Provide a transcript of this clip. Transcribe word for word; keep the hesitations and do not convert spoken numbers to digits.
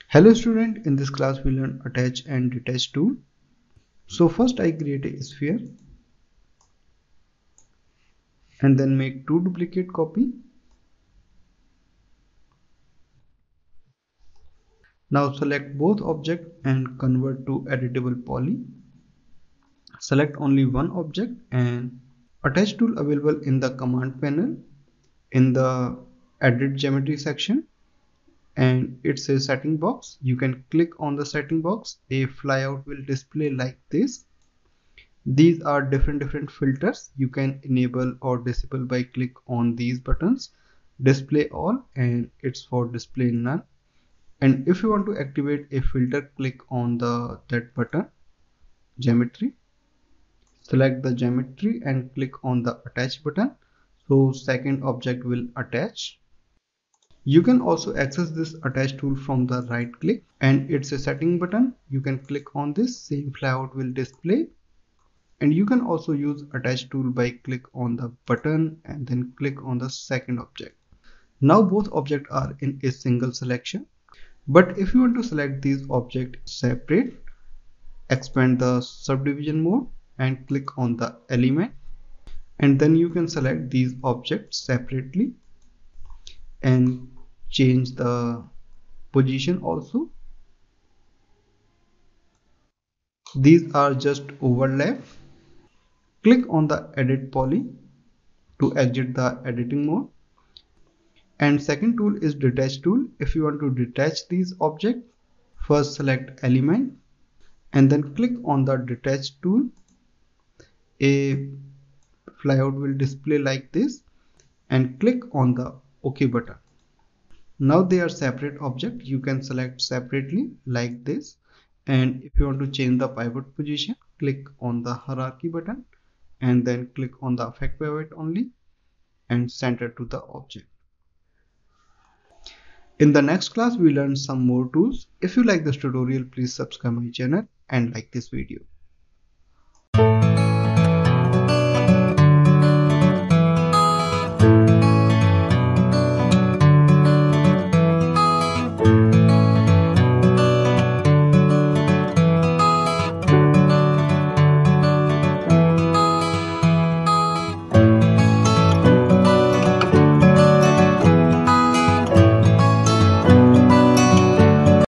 Hello student, in this class we learn attach and detach tool. So first I create a sphere and then make two duplicate copy. Now select both object and convert to editable poly. Select only one object and attach tool available in the command panel in the edit geometry section, and it's a setting box. You can click on the setting box. A flyout will display like this. These are different different filters you can enable or disable by click on these buttons. Display all, and it's for display none. And if you want to activate a filter, click on the that button geometry, select the geometry and click on the attach button, so second object will attach. You can also access this attach tool from the right click, and it's a setting button. You can click on this, same flyout will display. And you can also use attach tool by click on the button and then click on the second object. Now both objects are in a single selection. But if you want to select these objects separate, expand the subdivision mode and click on the element, and then you can select these objects separately and change the position also. These are just overlap. Click on the edit poly to exit the editing mode. And second tool is detach tool. If you want to detach these objects, first select element and then click on the detach tool. A flyout will display like this and click on the OK button. Now they are separate objects. You can select separately like this. And if you want to change the pivot position, click on the hierarchy button and then click on the affect pivot only and center to the object. In the next class, we learn some more tools. If you like this tutorial, please subscribe my channel and like this video.